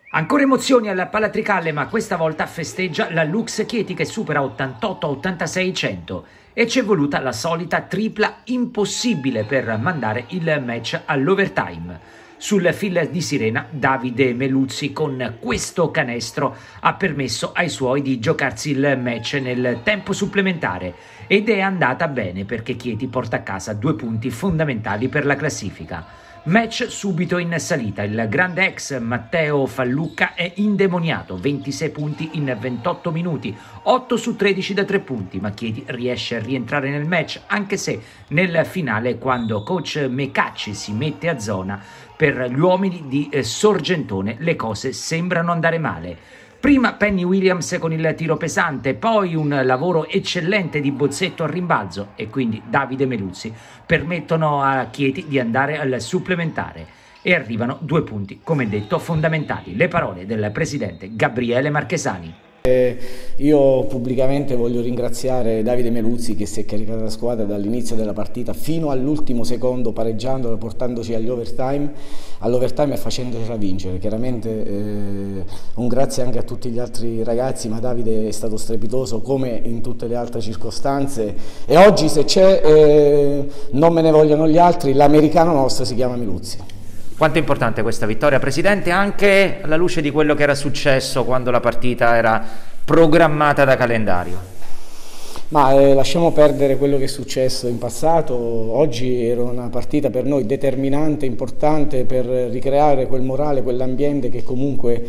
Ancora emozioni alla Palatricalle, ma questa volta festeggia la Lux Chieti che supera 88-86-100 e ci è voluta la solita tripla impossibile per mandare il match all'overtime. Sul fil di sirena Davide Meluzzi con questo canestro ha permesso ai suoi di giocarsi il match nel tempo supplementare ed è andata bene perché Chieti porta a casa 2 punti fondamentali per la classifica. Match subito in salita, il grande ex Matteo Fallucca è indemoniato, 26 punti in 28 minuti, 8 su 13 da 3 punti, ma Chieti riesce a rientrare nel match anche se nel finale quando coach Mecacci si mette a zona per gli uomini di Sorgentone le cose sembrano andare male. Prima Penny Williams con il tiro pesante, poi un lavoro eccellente di Bozzetto al rimbalzo e quindi Davide Meluzzi permettono a Chieti di andare al supplementare e arrivano 2 punti, come detto, fondamentali. Le parole del presidente Gabriele Marchesani. Io pubblicamente voglio ringraziare Davide Meluzzi che si è caricato la squadra dall'inizio della partita fino all'ultimo secondo, pareggiandola, portandoci agli all'overtime e facendocela vincere. Chiaramente un grazie anche a tutti gli altri ragazzi, ma Davide è stato strepitoso come in tutte le altre circostanze e oggi, se c'è, non me ne vogliono gli altri, l'americano nostro si chiama Meluzzi. Quanto è importante questa vittoria, Presidente, anche alla luce di quello che era successo quando la partita era programmata da calendario? Ma lasciamo perdere quello che è successo in passato. Oggi era una partita per noi determinante, importante per ricreare quel morale, quell'ambiente che comunque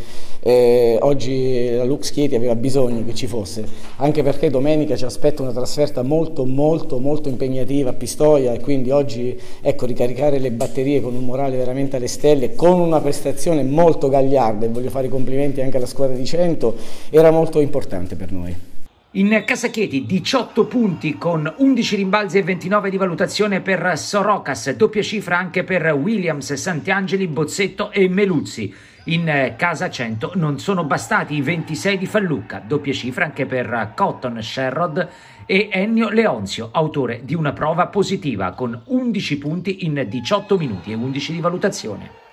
oggi la Lux Chieti aveva bisogno che ci fosse, anche perché domenica ci aspetta una trasferta molto impegnativa a Pistoia e quindi oggi, ecco, ricaricare le batterie con un morale veramente alle stelle, con una prestazione molto gagliarda, e voglio fare i complimenti anche alla squadra di 100, era molto importante per noi. In casa Chieti 18 punti con 11 rimbalzi e 29 di valutazione per Sorocas, doppia cifra anche per Williams, Santiangeli, Bozzetto e Meluzzi. In casa 100 non sono bastati i 26 di Fallucca, doppia cifra anche per Cotton, Sherrod e Ennio Leonzio, autore di una prova positiva con 11 punti in 18 minuti e 11 di valutazione.